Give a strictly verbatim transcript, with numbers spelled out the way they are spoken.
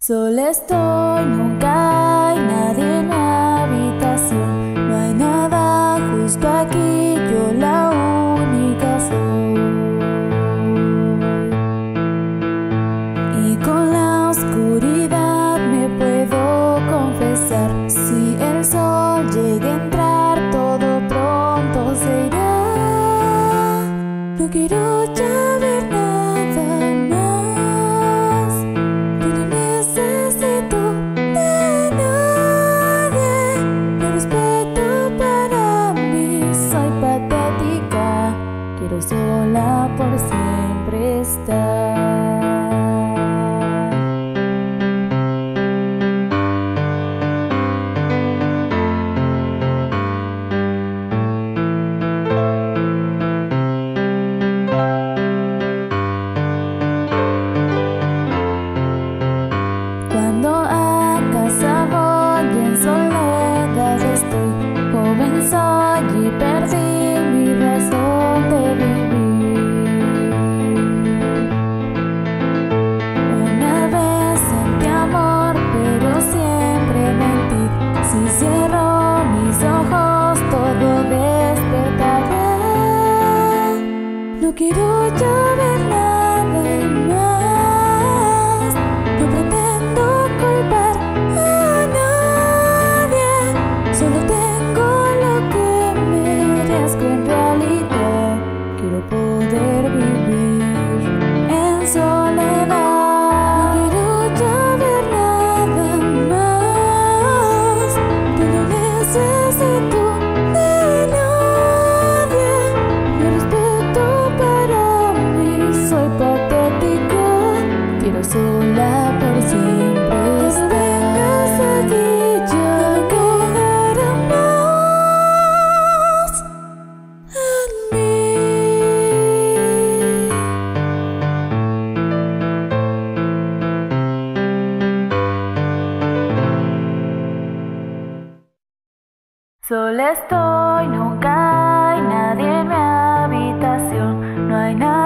Sola estoy, nunca hay nadie en la habitación. No hay nada justo aquí, yo la única soy. Y con la oscuridad me puedo confesar. Si el sol llega a entrar, todo pronto se irá. No quiero ya ver nada más. Yo no necesito de nadie. No respeto para mí, soy patética. Quiero sola por siempre estar. Cuando a casa voy en soledad estoy, joven soy y perdí mi razón de vivir. Una vez sentí amor, pero siempre mentí. Si cierro mis ojos, todo despertará. No quiero ya ver nada más. No pretendo culpar a nadie. Solo tengo lo que merezco en realidad. Quiero poder vivir en soledad. No quiero ya ver nada más. Yo no necesito de nadie. No respeto para mí, soy patética. Quiero sola por siempre estar aquí, ya no quedará más en mí. Sola estoy, nunca hay nadie en mi habitación. No hay nada